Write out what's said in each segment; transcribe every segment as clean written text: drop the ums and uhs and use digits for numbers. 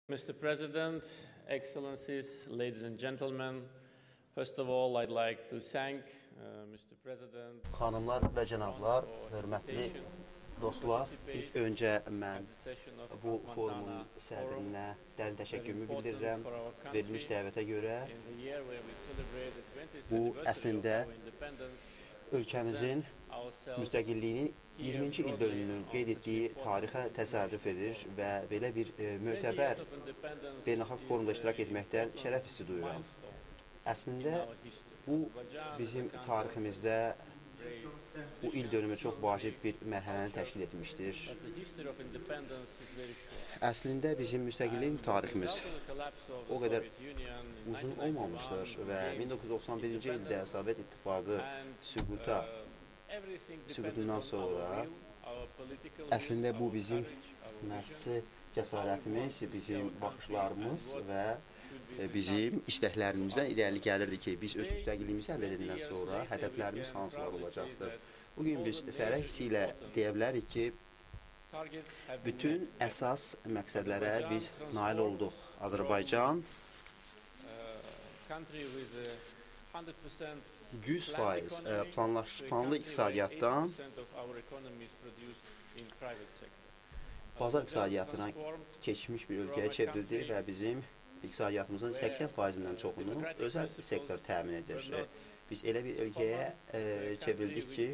Mr. President, Excellencies, ladies and gentlemen, first of all, I'd like to thank Mr. President. Xanımlar və cənablar, hörmətli dostlar, ilk öncə mən bu forumun sədrinə dərin təşəkkürümü bildirirəm verilmiş dəvətə görə. Bu əslində ölkəmizin müstəqilliyinin 20-ci il dönümünün qeyd etdiyi tarixə təsadüf edir və belə bir mötəbər beynəlxalq forumda iştirak etməkdən şərəf hissi duyuram. Əslində, bu bizim tariximizdə bu il dönümü çox vacib bir mərhələni təşkil etmişdir. Əslində, bizim müstəqillik tariximiz o qədər uzun olmamışdır və 1991-ci ildə Sovet İttifaqı süqutundan sonra əslində bu bizim müəssisi cəsarətimiz, bizim baxışlarımız və bizim istəklərimizdən irəli gəlirdi ki, biz öz müstəqilliyimizi əldə edəndən sonra hədəflərimiz hansılar olacaqdır. Bugün biz fərəh hissi ilə deyə bilərik ki, bütün əsas məqsədlərə biz nail olduq. Azərbaycan 100% planlı iqtisadiyyatdan bazar iqtisadiyyatına keçmiş bir ölkəyə çevrildi və bizim iqtisadiyyatımızın 80%-dən çoxunu özəl sektor təmin edir. Biz elə bir ölkəyə çevrildik ki,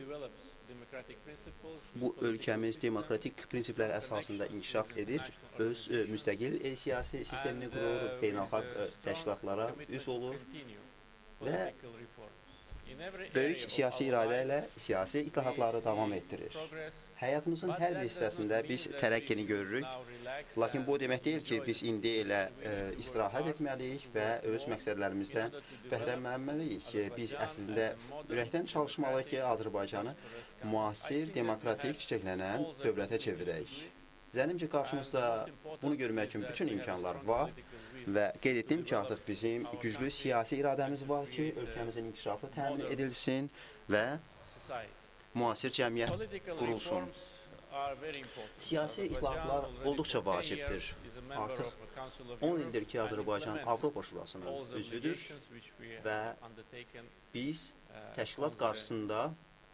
bu ölkəmiz demokratik prinsiplər əsasında inkişaf edir, öz müstəqil siyasi sistemini qurur, beynəlxalq təşkilatlara üz olur və böyük siyasi iradə ilə siyasi islahatları davam etdirir. Həyatımızın hər bir hissəsində biz tərəqqini görürük, lakin bu demək deyil ki, biz indi elə istirahət etməliyik və öz məqsədlərimizdən bəhrələnməliyik. Biz əslində ürəkdən çalışmalıyıq ki, Azərbaycanı müasir, demokratik, çiçəklənən dövlətə çevirək. Zənnimcə, qarşımızda bunu görmək üçün bütün imkanlar var və qeyd etdim ki, artıq bizim güclü siyasi iradəmiz var ki, ölkəmizin inkişafı təmin edilsin və müasir cəmiyyət qurulsun. Siyasi islahatlar olduqca vacibdir. Artıq 10 ildir ki, Azərbaycan Avropa Şurasının üzvüdür və biz təşkilat qarşısında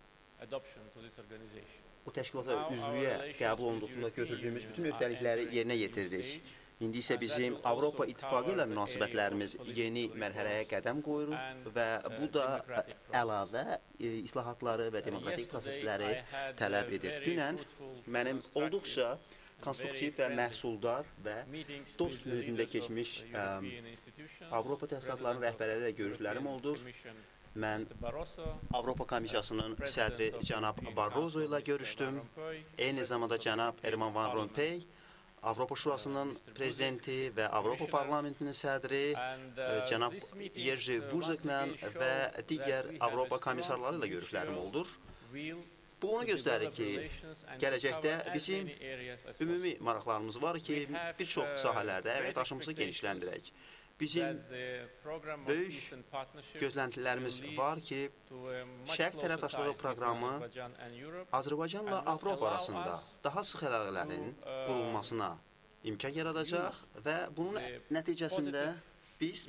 bu təşkilata üzvlüyə qəbul olunduğunda götürdüyümüz bütün öhdəlikləri yerinə yetiririk. İndi isə bizim Avropa İttifaqı ilə münasibətlərimiz yeni mərhələyə qədəm qoyuruq və bu da əlavə islahatları və demokratik prosesləri tələb edir. Dünən mənim olduqca konstruktiv və məhsuldar və dost mühitində keçmiş Avropa təşkilatlarının rəhbərləri ilə görüşlərim oldur. Mən Avropa Komissiyasının sədri cənab Barroso ilə görüşdüm. Eyni zamanda cənab Herman Van Rompuy, Avropa Şurasının prezidenti və Avropa Parlamentinin sədri cənab Jerzy Buzeklə və digər Avropa komissarları ilə görüşlərim oldur. Bu onu göstərir ki, gələcəkdə bizim ümumi maraqlarımız var ki, bir çox sahələrdə əməkdaşlığımızı genişləndirək. Bizim böyük gözləntilərimiz var ki, Şərq tərəfdaşlığı proqramı Azərbaycanla Avropa arasında daha sıx əlaqələrin qurulmasına imkan yaradacaq və bunun nəticəsində biz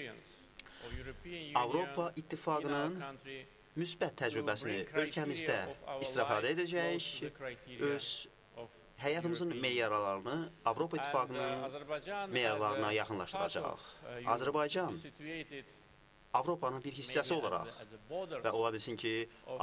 Avropa İttifaqının müsbət təcrübəsini ölkəmizdə istifadə edəcəyik, öz həyatımızın meyarlarını Avropa İttifaqının meyarlarına yaxınlaşdıracaq. Azərbaycan Avropanın bir hissəsi olaraq və ola bilsin ki,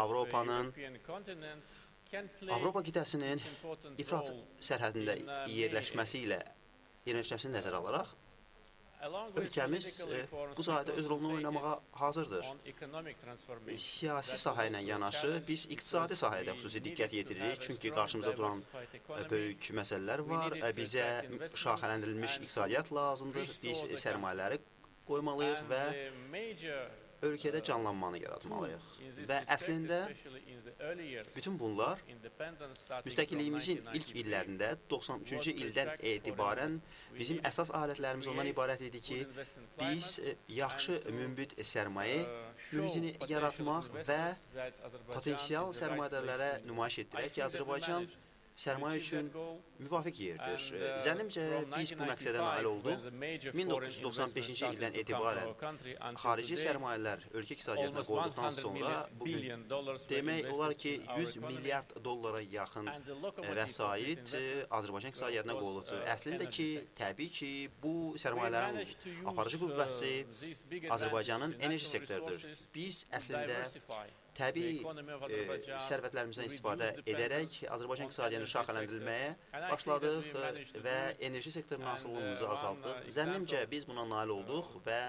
Avropa qitəsinin İfrat sərhədində yerləşməsini nəzərə alaraq, ölkəmiz bu sahədə öz rolunu oynamağa hazırdır. Siyasi sahə ilə yanaşı, biz iqtisadi sahədə xüsusi diqqət yetiririk, çünki qarşımıza duran böyük məsələlər var. Bizə şaxələndirilmiş iqtisadiyyat lazımdır, biz sərmayələri qoymalıyıq və ölkədə canlanmanı yaratmalıyıq. Və əslində, bütün bunlar müstəqilliyimizin ilk illərində, 93-cü ildən etibarən bizim əsas alətlərimiz ondan ibarət idi ki, biz yaxşı münbit sərmayə mühitini yaratmaq və potensial sərmayədarlara nümayiş etdirək ki, Azərbaycan sərmayə üçün müvafiq yerdir. Zənnimcə, biz bu məqsədə nail olduq. 1995-ci ildən etibarən xarici sərmayələr ölkə iqtisadiyyatına qoyduqdan sonra bugün demək olar ki, 100 milyard dollara yaxın vəsait Azərbaycan iqtisadiyyatına qoyulubdur. Əslində ki, təbii ki, bu sərmayələrin aparıcı qüvvəsi Azərbaycanın enerji sektorudur. Biz əslində təbii sərvətlərimizdən istifadə edərək Azərbaycan iqtisadiyyatını şaxələndirilməyə başladıq və enerji sektorunun asılılığımızı azaltdıq. Zənnimcə, biz buna nail olduq və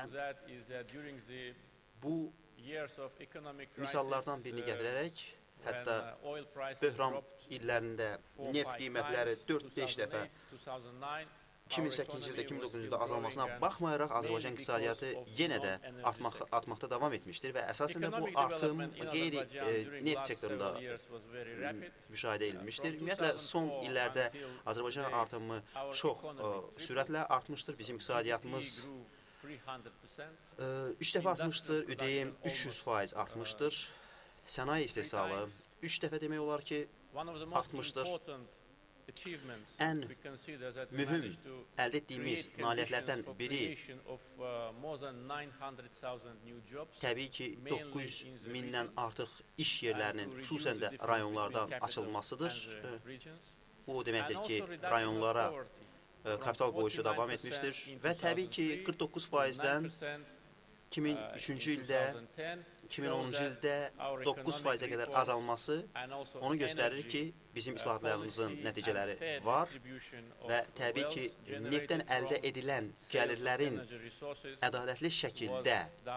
bu misallardan birini gətirərək, hətta böhran illərində neft qiymətləri 4-5 dəfə 2008-ci ildə, 2009-cu ildə azalmasına baxmayaraq Azərbaycan iqtisadiyyatı yenə də artmaqda davam etmişdir və əsasında bu artım qeyri-neft sektorunda müşahidə edilmişdir. Ümumiyyətlə, son illərdə Azərbaycan artımı çox sürətlə artmışdır. Bizim iqtisadiyyatımız 3 dəfə artmışdır, ÜDM 300% artmışdır. Sənaye istehsalı 3 dəfə demək olar ki, artmışdır. Ən mühüm əldə etdiyimiz nailiyyətlərdən biri təbii ki, 900 mindən artıq iş yerlərinin xüsusən də rayonlardan açılmasıdır. Bu o deməkdir ki, rayonlara kapital qoyuşu davam etmişdir və təbii ki, 49%-dən 2003-cü ildə, 2010-cu ildə 9%-ə qədər azalması onu göstərir ki, bizim islahatlarımızın nəticələri var və təbii ki, neftdən əldə edilən gəlirlərin ədalətli şəkildə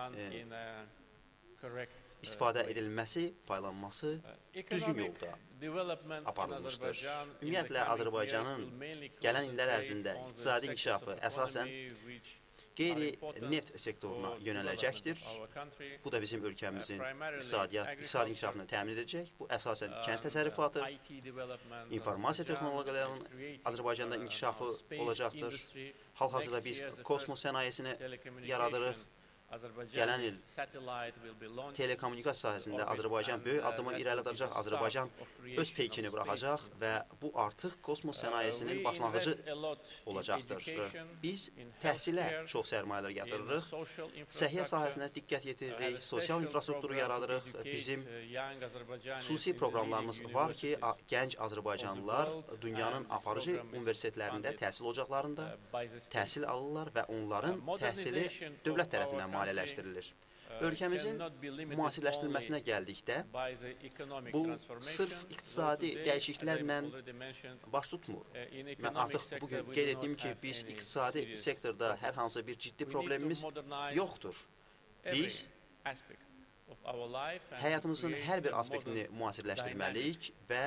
istifadə edilməsi, paylanması düzgün yolda aparılmışdır. Ümumiyyətlə, Azərbaycanın gələn illər ərzində iqtisadi inkişafı əsasən qeyri-neft sektoruna yönələcəkdir. Bu da bizim ölkəmizin iqtisadi inkişafını təmin edəcək. Bu əsasən kənd təsərrüfatı, informasiya texnologiyalarının Azərbaycanda inkişafı olacaqdır. Hal-hazırda biz kosmos sənayesini yaradırıq. Gələn il telekommunikasiya sahəsində Azərbaycan böyük addımı irəli atacaq, Azərbaycan öz peykini buraxacaq və bu artıq kosmos sənayesinin başlanğıcı olacaqdır. Biz təhsilə çox sərmayələr yatırırıq, səhiyyə sahəsinə diqqət yetiririk, sosial infrastrukturu yaradırıq. Bizim xüsusi proqramlarımız var ki, gənc Azərbaycanlılar dünyanın aparıcı universitetlərində, təhsil ocaqlarında təhsil alırlar və onların təhsili dövlət tərəfindən maliyyələşdirilir. Ölkəmizin müasirləşdirilməsinə gəldikdə, bu sırf iqtisadi dəyişikliklərlə baş tutmur. Mən artıq bugün qeyd etdim ki, biz iqtisadi sektorda hər hansı bir ciddi problemimiz yoxdur. Biz həyatımızın hər bir aspektini müasirləşdirməliyik və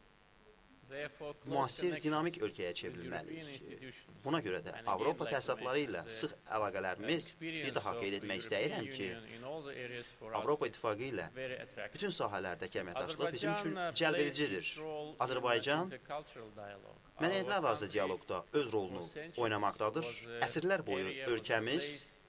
müasir, dinamik ölkəyə çevrilməliyik. Buna görə də Avropa təsisatları ilə sıx əlaqələrimiz, bir daha qeyd etmək istəyirəm ki, Avropa İttifaqı ilə bütün sahələrdəki əməkdaşlıq bizim üçün cəlbedicidir. Azərbaycan mədəniyyətlər arası dialoqda öz rolunu oynamaqdadır. Əsrlər boyu ölkəmiz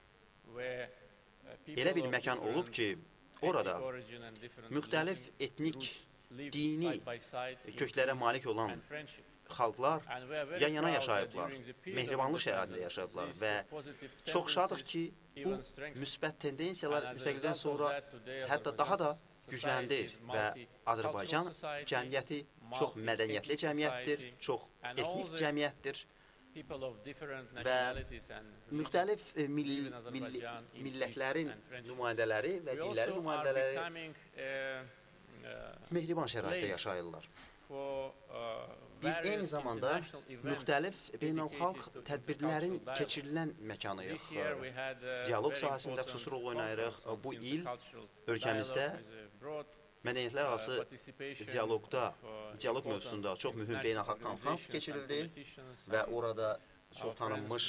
elə bir məkan olub ki, orada müxtəlif etnik, dini köklərə malik olan xalqlar yan-yana yaşayıblar, mehribanlıq şəraitində yaşadılar və çox şadıq ki, bu müsbət tendensiyalar müstəqildən sonra hətta daha da gücləndir və Azərbaycan cəmiyyəti çox mədəniyyətli cəmiyyətdir, çox etnik cəmiyyətdir və müxtəlif millətlərin nümayəndələri və dinlərin nümayəndələri mehriban şəraitdə yaşayırlar. Biz eyni zamanda müxtəlif beynəlxalq tədbirlərin keçirilən məkanıyıq. Dialoq sahəsində xüsusi rol oynayırıq. Bu il ölkəmizdə mədəniyyətlər arası dialoq mövzusunda çox mühüm beynəlxalq konfrans keçirildi və orada çox tanınmış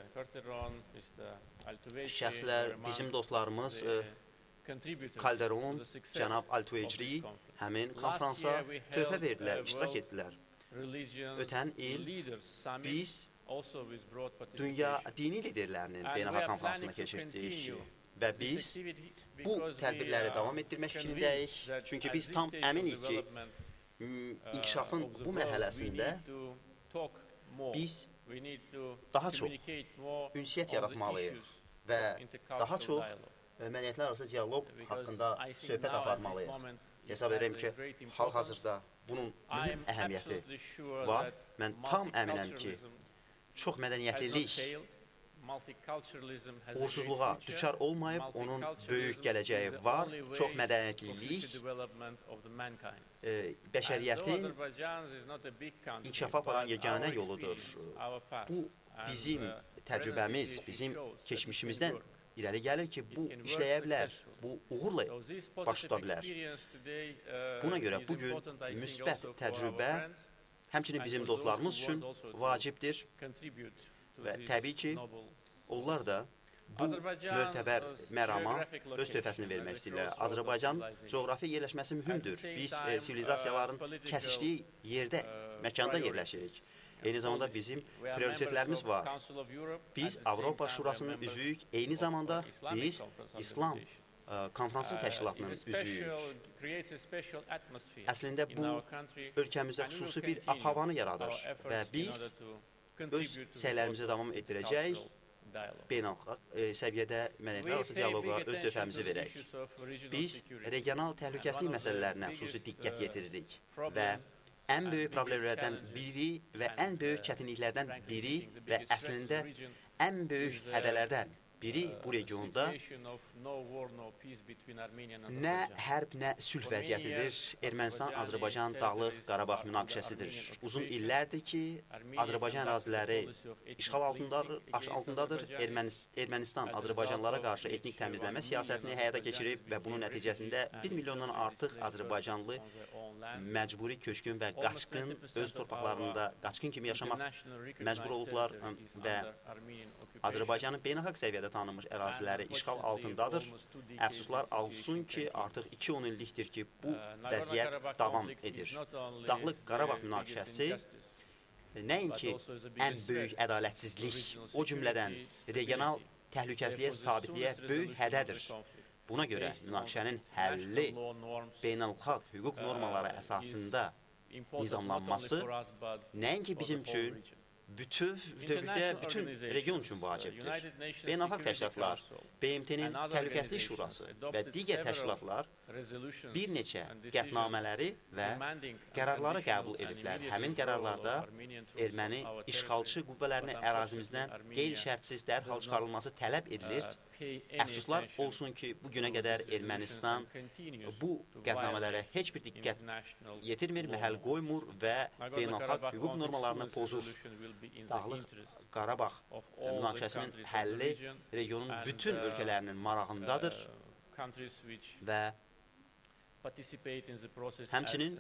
şəxslər, bizim dostlarımız Calderon, cənab Altuecri həmin konfransa töhfə verdilər, iştirak etdilər. Ötən il biz dünya dini liderlərinin beynəlxalq konfransına keçirdik və biz bu tədbirləri davam etdirmək fikrindəyik. Çünki biz tam əminik ki, inkişafın bu mərhələsində biz daha çox ünsiyyət yaratmalıyıq və daha çox mədəniyyətlər arası dialoq haqqında söhbət aparmalıyıq. Hesab edirəm ki, hal-hazırda bunun mühüm əhəmiyyəti var. Mən tam əminəm ki, çox mədəniyyətlilik uğursuzluğa düçar olmayıb, onun böyük gələcəyi var. Çox mədəniyyətlilik bəşəriyyətin inkişafa aparan yeganə yoludur. Bu, bizim təcrübəmiz, bizim keçmişimizdən irəli gəlir ki, bu işləyə bilər, bu uğurla baş tuta bilər. Buna görə bugün müsbət təcrübə həmçinin bizim dostlarımız üçün vacibdir və təbii ki, onlar da bu möhtəbər mərama öz töhfəsini vermək istəyirlər. Azərbaycan coğrafi yerləşməsi mühümdür. Biz sivilizasiyaların kəsişdiyi yerdə, məkanda yerləşirik. Eyni zamanda bizim prioritetlərimiz var. Biz Avropa Şurasının üzvüyük, eyni zamanda biz İslam konfransı təşkilatının üzvüyük. Əslində bu, ölkəmizdə xüsusi bir havanı yaradır və biz öz səylərimizi davam etdirəcəyik, beynəlxalq səviyyədə mədəniyyətlər arası dialoqa öz töhfəmizi verək. Biz regional təhlükəsizlik məsələlərinə xüsusi diqqət yetiririk və ən böyük problemlərdən biri və ən böyük çətinliklərdən biri və əslində ən böyük hədələrdən biri bu regionda nə hərb, nə sülh vəziyyətidir. Ermənistan-Azərbaycan Dağlıq Qarabağ münaqişəsidir. Uzun illərdir ki, Azərbaycan əraziləri işğal altındadır. Ermənistan Azərbaycanlılara qarşı etnik təmizləmə siyasətini həyata keçirib və bunun nəticəsində 1 milyondan artıq Azərbaycanlı məcburi köçkün və qaçqın öz torpaqlarında qaçqın kimi yaşamaq məcbur olublar və Azərbaycanın beynəlxalq səviyyədə tanınmış əraziləri işğal altındadır. Əfsuslar olsun ki, artıq 2-10 illikdir ki, bu vəziyyət davam edir. Dağlıq Qarabağ münaqişəsi nəinki ən böyük ədalətsizlik, o cümlədən regional təhlükəsizliyə, sabitliyə böyük hədədir. Buna görə münaqişənin həlli beynəlxalq hüquq normaları əsasında nizamlanması nəinki bizim üçün bütün region üçün vacibdir. Beynəlxalq təşkilatlar, BMT-nin Təhlükəsizlik Şurası və digər təşkilatlar bir neçə qətnamələri və qərarları qəbul ediblər. Həmin qərarlarda erməni işğalçı qüvvələrini ərazimizdən qeyri-şərtsiz dərhal çıxarılması tələb edilir. Əfsuslar olsun ki, bugünə qədər Ermənistan bu qətnamələrə heç bir diqqət yetirmir, məhəl qoymur və beynəlxalq hüquq normalarını pozur. Dağlıq Qarabağ münaqişəsinin həlli regionun bütün ölkələrinin marağındadır və həmçinin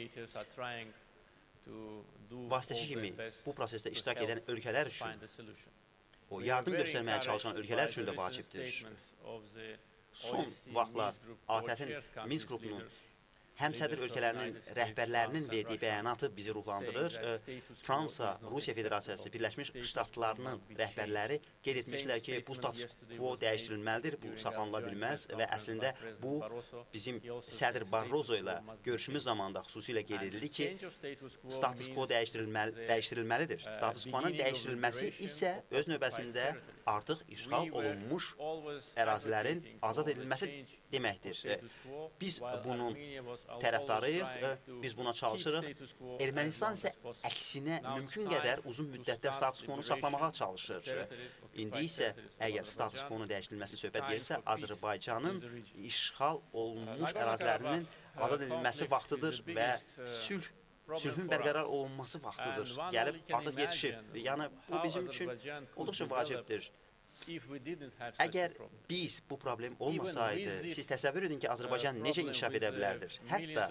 vasitəçi kimi bu prosesdə iştirak edən ölkələr üçün, o yardım göstərməyə çalışan ölkələr üçün də vacibdir. Son vaxtlar ATƏT-in Minsk qrupunun həmsədr ölkələrinin rəhbərlərinin verdiyi bəyanatı bizi ruhlandırır. Fransa, Rusiya Federasiyası, Birləşmiş Ştatlarının rəhbərləri qeyd etmişlər ki, bu status quo dəyişdirilməlidir, bu saxlanıla bilməz və əslində bu bizim sədr Barroso ilə görüşümüz zamanında xüsusilə qeyd edildi ki, status quo dəyişdirilməlidir. Status quo'nun dəyişdirilməsi isə öz növbəsində artıq işğal olunmuş ərazilərin azad edilməsi deməkdir. Biz bunun tərəfdarıyıq, biz buna çalışırıq. Ermənistan isə əksinə mümkün qədər uzun müddətdə status quo'nu saxlamağa çalışır. İndi isə əgər status quo'nu dəyişdirilməsi söhbət verirsə, Azərbaycanın işğal olunmuş ərazilərinin azad edilməsi vaxtıdır və sülhün bərqərar olunması vaxtıdır. Gəlib artıq yetişib. Yəni, bu bizim üçün olduqca vacibdir. Əgər biz bu problem olmasaydı, siz təsəvvür edin ki, Azərbaycan necə inkişaf edə bilərdir? Hətta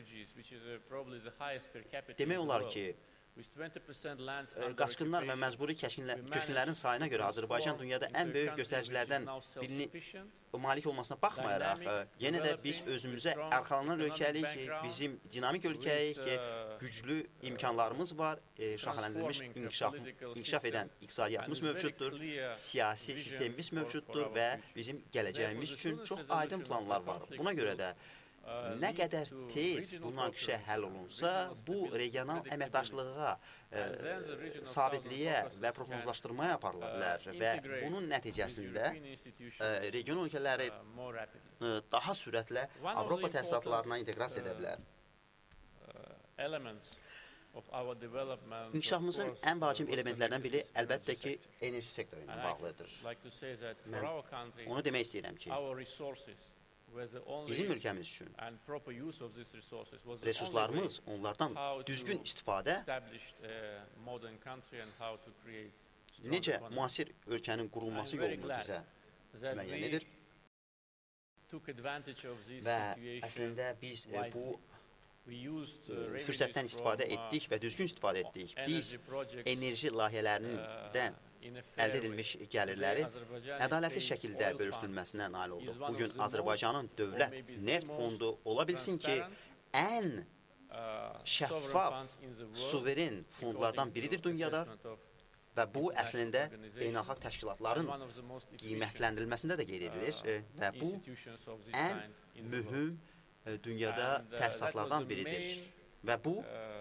demək olar ki, qaçqınlar və məcburi köçkünlərin sayına görə Azərbaycan dünyada ən böyük göstəricilərdən birini malik olmasına baxmayaraq, yenə də biz özümüzə ərxalanan ölkəlik, bizim dinamik ölkəyik, güclü imkanlarımız var, şaxələndirilmiş inkişaf edən iqtisadiyyatımız mövcuddur, siyasi sistemimiz mövcuddur və bizim gələcəyimiz üçün çox aydın planlar var. Buna görə də nə qədər tez bu münaqişə həll olunsa, bu regional əməkdaşlığa, sabitliyə və proqnozlaşdırmaya aparıla bilər və bunun nəticəsində region ölkələri daha sürətlə Avropa təsisatlarına inteqrasiya edə bilər. İnkişafımızın ən vacib elementlərdən biri əlbəttə ki, enerji sektoru ilə bağlıdır. Mən onu demək istəyirəm ki, bizim ölkəmiz üçün resurslarımız onlardan düzgün istifadə necə müasir ölkənin qurulması yolunu bizə müəyyən edir və əslində biz bu fürsətdən istifadə etdik və düzgün istifadə etdik. Biz enerji layihələrindən əldə edilmiş gəlirləri ədalətli şəkildə bölüşdürülməsinə nail olduq. Bugün Azərbaycanın dövlət neft fondu ola bilsin ki, ən şəffaf, suveren fondlardan biridir dünyada və bu əslində beynəlxalq təşkilatların qiymətləndirilməsində də qeyd edilir və bu ən mühüm dünyada təsisatlardan biridir və bu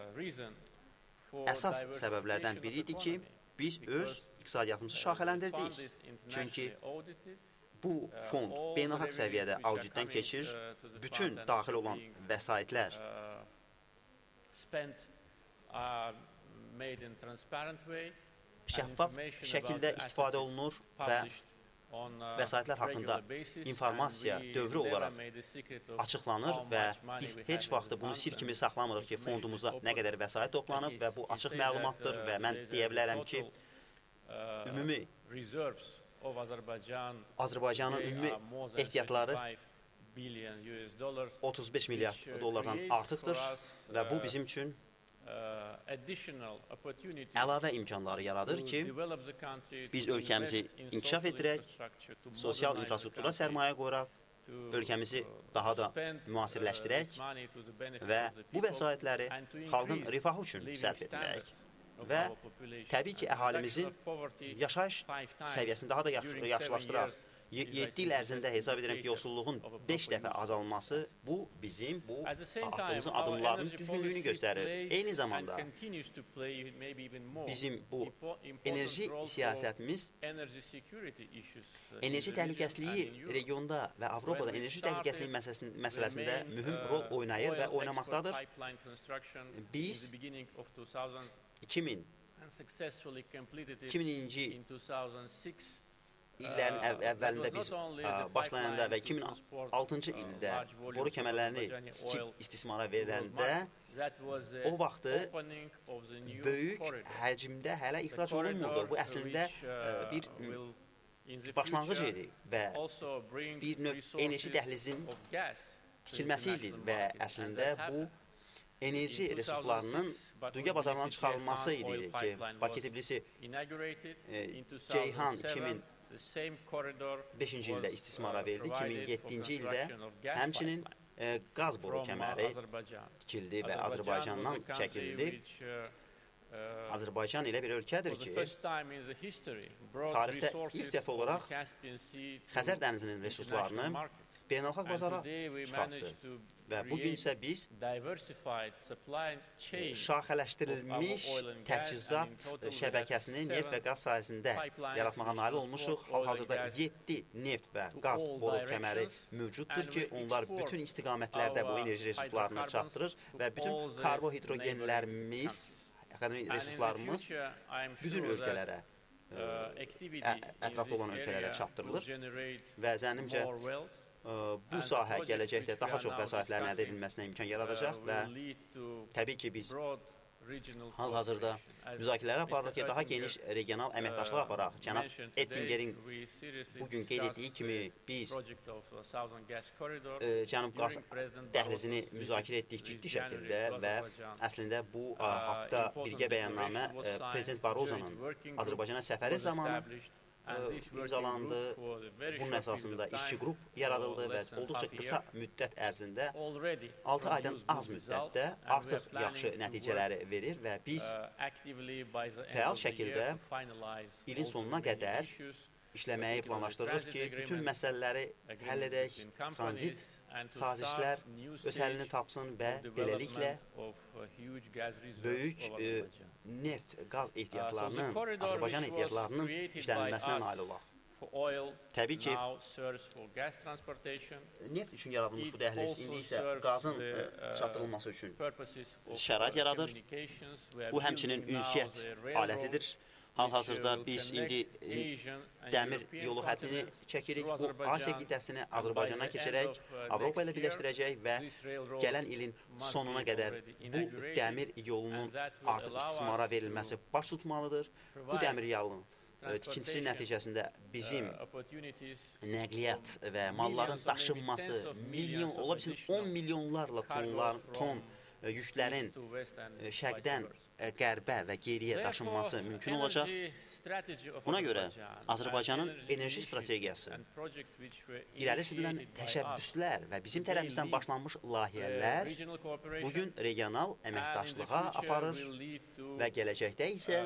əsas səbəblərdən biridir ki, biz öz iqtisadiyyatımızı şaxələndirdik. Çünki bu fond beynəlxalq səviyyədə auditdən keçir, bütün daxil olan vəsaitlər şəffaf şəkildə istifadə olunur və vəsaitlər haqqında informasiya dövrü olaraq açıqlanır və biz heç vaxt bunu sir kimi saxlamırıq ki, fondumuza nə qədər vəsait toplanıb və bu açıq məlumatdır və mən deyə bilərəm ki, ümumi Azərbaycanın ümumi ehtiyatları 35 milyard dollardan artıqdır və bu bizim üçün əlavə imkanları yaradır ki, biz ölkəmizi inkişaf etdirək, sosial infrastruktura sərmayə qoyaraq, ölkəmizi daha da müasirləşdirək və bu vəsaitləri xalqın rifahı üçün sərf etmək və təbii ki, əhalimizin yaşayış səviyyəsini daha da yaxşılaşdıraq. 7 il ərzində hesab edirəm ki, yoxsulluğun 5 dəfə azalması bu bizim attığımızın adımlarının düzgünlüyünü göstərir. Eyni zamanda bizim bu enerji siyasətimiz enerji təhlükəsizliyi regionda və Avropada enerji təhlükəsizliyi məsələsində mühüm rol oynayır və oynamaqdadır. Biz 2000-ci illərin əvvəlində biz başlayanda və 2006-cı ildə boru kəmərlərini tikib istismara veriləndə o vaxtı böyük həcmdə hələ ixrac olunmurdu. Bu əslində bir başlanğıc idi və bir növ enerji dəhlizin tikilməsi idi və əslində bu enerji resurslarının dünya bazarından çıxarılması idi ki, Bakı-Tbilisi Ceyhan 2005-ci ildə istismara verildi, 2007-ci ildə həmçinin qaz boru kəməri tikildi və Azərbaycandan çəkildi. Azərbaycan elə bir ölkədir ki, tarixdə ilk dəfə olaraq Xəzər dənizinin resurslarını beynəlxalq bazara çıxartdı və bugün isə biz şaxələşdirilmiş təchizat şəbəkəsini neft və qaz sayəsində yaratmağa nail olmuşuq. Hal-hazırda 7 neft və qaz boru kəməri mövcuddur ki, onlar bütün istiqamətlərdə bu enerji resurslarını çatdırır və bütün karbohidrogenlərimiz, resurslarımız bütün ölkələrə, ətrafda olan ölkələrə çatdırılır və zənnimcə bu sahə gələcəkdə daha çox vəsaitlərin əldə edilməsinə imkan yaradacaq və təbii ki, biz hal-hazırda müzakirələr aparırıq ki, daha geniş regional əməkdaşlıq aparaq. Cənab Ettingerin bugün qeyd etdiyi kimi biz Cənub qaz dəhlizini müzakirə etdik ciddi şəkildə və əslində bu haqda birgə bəyannamə Prezident Barozonun Azərbaycana səfəri zamanı imzalandı. Bunun əsasında işçi qrup yaradıldı və olduqca qısa müddət ərzində 6 aydan az müddətdə artıq yaxşı nəticələri verir və biz fəal şəkildə ilin sonuna qədər işləməyi planlaşdırırıq ki, bütün məsələləri həll edək, tranzit sazişlər öz həllini tapsın və beləliklə böyük neft, qaz ehtiyatlarının, Azərbaycan ehtiyatlarının işlənilməsinə nail olaq. Təbii ki, neft üçün yaradılmış bu dəhliz indi isə qazın çatdırılması üçün şərait yaradır. Bu həmçinin ünsiyyət alətidir. Hal-hazırda biz indi dəmir yolu xəttini çəkirik. Bu Asiya qitəsini Azərbaycandan keçirək, Avropa ilə birləşdirəcək və gələn ilin sonuna qədər bu dəmir yolunun artıq istismara verilməsi baş tutmalıdır. Bu dəmir yolunun tikintisi nəticəsində bizim nəqliyyat və malların daşınması milyon, ola bilsin 10 milyonlarla ton yüklərin şərqdən qərbə və geriyə daşınması mümkün olacaq. Buna görə Azərbaycanın enerji strategiyası, irəli sürülən təşəbbüslər və bizim tərəfimizdən başlanmış layihələr bugün regional əməkdaşlığa aparır və gələcəkdə isə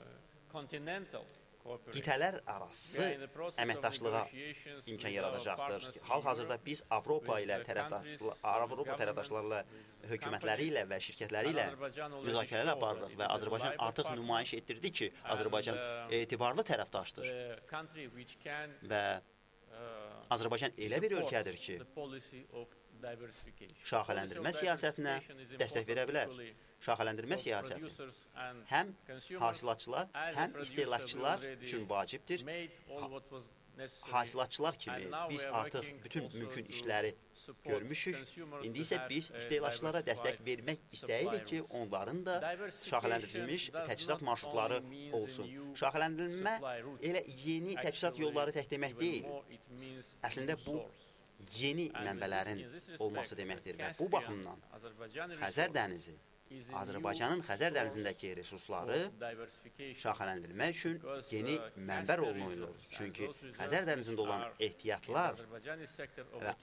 qitələr arası əməkdaşlığa imkan yaradacaqdır. Hal-hazırda biz Avropa tərəfdaşlarla, hökumətləri ilə və şirkətləri ilə müzakirələr apardıq və Azərbaycan artıq nümayiş etdirdi ki, Azərbaycan etibarlı tərəfdaşdır və Azərbaycan elə bir ölkədir ki, şaxələndirmə siyasətinə dəstək verə bilər. Şaxələndirmə siyasəti həm hasilatçılar, həm istehlakçılar üçün vacibdir. Hasilatçılar kimi biz artıq bütün mümkün işləri görmüşük. İndi isə biz istehlakçılara dəstək vermək istəyirik ki, onların da şaxələndirilmiş təchizat marşrutları olsun. Şaxələndirilmə elə yeni təchizat yolları tək demək deyil. Əslində bu yeni mənbələrin olması deməkdir və bu baxımdan Xəzər dənizi, Azərbaycanın Xəzər dənizindəki resursları şaxələndirmək üçün yeni mənbə rolunu oynayır. Çünki Xəzər dənizində olan ehtiyatlar və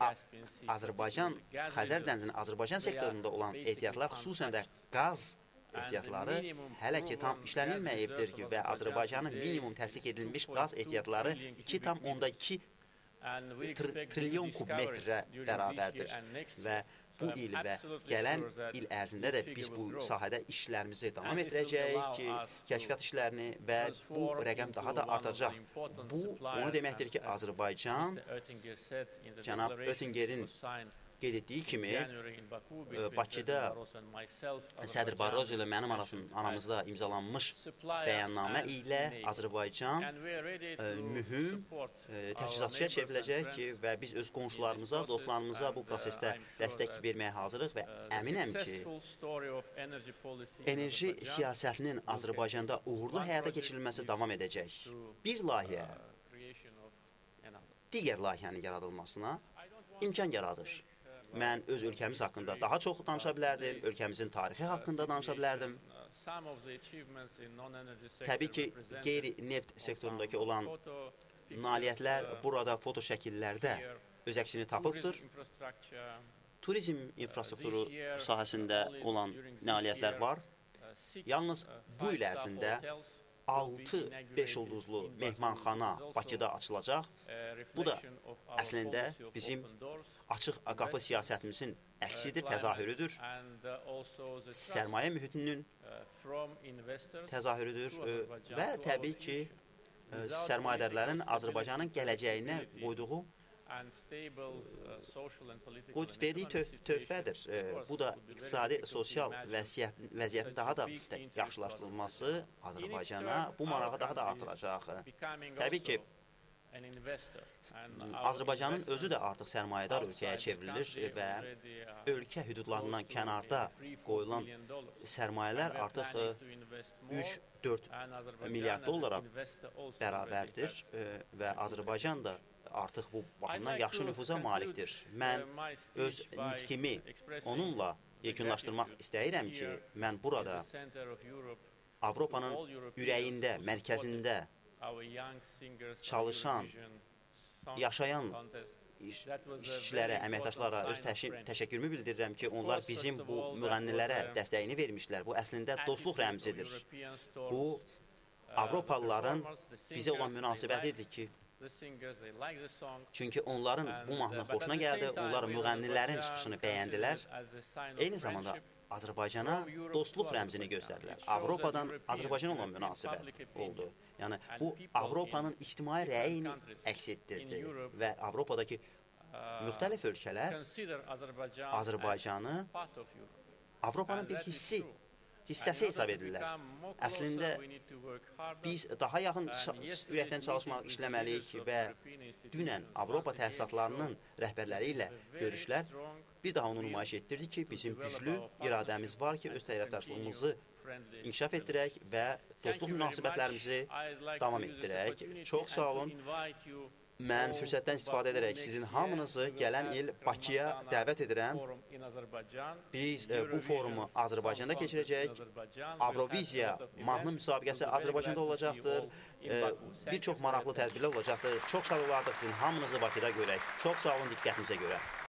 Xəzər dənizinin Azərbaycan sektorunda olan ehtiyatlar, xüsusən də qaz ehtiyatları hələ ki tam işlənilməyibdir ki və Azərbaycanın minimum təsdiq edilmiş qaz ehtiyatları 2,2 trilyon kubmetrə bərabərdir və bu il və gələn il ərzində də biz bu sahədə işlərimizi davam etdirəcəyik ki, kəşfiyyat işlərini və bu rəqəm daha da artacaq. Bu, onu deməkdir ki, Azərbaycan, cənab Öttingerin qeyd etdiyi kimi, Bakıda Sədr Barroso ilə mənim aramızda imzalanmış bəyannamə ilə Azərbaycan mühüm təchizatçıya çevriləcək ki, və biz öz qonşularımıza, dostlarımıza bu prosesdə dəstək verməyə hazırıq və əminəm ki, enerji siyasətinin Azərbaycanda uğurlu həyata keçirilməsi davam edəcək. Bir layihə digər layihənin yaradılmasına imkan yaradır. Mən öz ölkəmiz haqqında daha çox danışa bilərdim, ölkəmizin tarixi haqqında danışa bilərdim. Təbii ki, qeyri-neft sektorundakı olan nailiyyətlər burada foto şəkillərdə öz əksini tapıbdır. Turizm infrastrukturu sahəsində olan nailiyyətlər var. Yalnız bu il ərzində 6-5 ulduzlu mehmanxana Bakıda açılacaq. Bu da əslində bizim açıq qapı siyasətimizin əksidir, təzahürüdür. Sərmayə mühitinin təzahürüdür və təbii ki, sərmayədarların Azərbaycanın gələcəyinə qoyduğu verdiyi töhfədir. Bu da iqtisadi, sosial vəziyyətin daha da yaxşılaşdırılması Azərbaycana bu marağı daha da artıracaq. Təbii ki, Azərbaycanın özü də artıq sərmayədar ölkəyə çevrilir və ölkə hüdudlarından kənarda qoyulan sərmayələr artıq 3-4 milyard dollara bərabərdir və Azərbaycan da artıq bu baxımdan yaxşı nüfuza malikdir. Mən öz nitkimi onunla yekunlaşdırmaq istəyirəm ki, mən burada Avropanın ürəyində, mərkəzində çalışan, yaşayan işçilərə, əməkdaşlara öz təşəkkürümü bildirirəm ki, onlar bizim bu müğənnilərə dəstəyini vermişlər. Bu əslində dostluq rəmzidir. Bu, Avropalıların bizə olan münasibətidir ki, Çünki onların bu mahnı xoşuna gəldi, onlar müğənnilərin çıxışını bəyəndilər. Eyni zamanda Azərbaycana dostluq rəmzini göstərdilər. Avropadan Azərbaycana olan münasibət oldu. Yəni, bu Avropanın ictimai rəyini əks etdirdi və Avropadakı müxtəlif ölkələr Azərbaycanı Avropanın bir hissəsi hesab edirlər. Əslində, biz daha yaxın ürəkdən çalışmaq, işləməliyik və dünən Avropa təsisatlarının rəhbərləri ilə görüşlər bir daha onu nümayiş etdirdi ki, bizim güclü iradəmiz var ki, öz tərəfdaşlığımızı inkişaf etdirək və dostluq münasibətlərimizi davam etdirək. Çox sağ olun. Mən fürsətdən istifadə edərək sizin hamınızı gələn il Bakıya dəvət edirəm. Biz bu forumu Azərbaycanda keçirəcək. Avroviziya mahnı müsabiqəsi Azərbaycanda olacaqdır. Bir çox maraqlı tədbirlər olacaqdır. Çox şad olardıq sizin hamınızı Bakıda görək. Çox sağ olun diqqətinizə görə.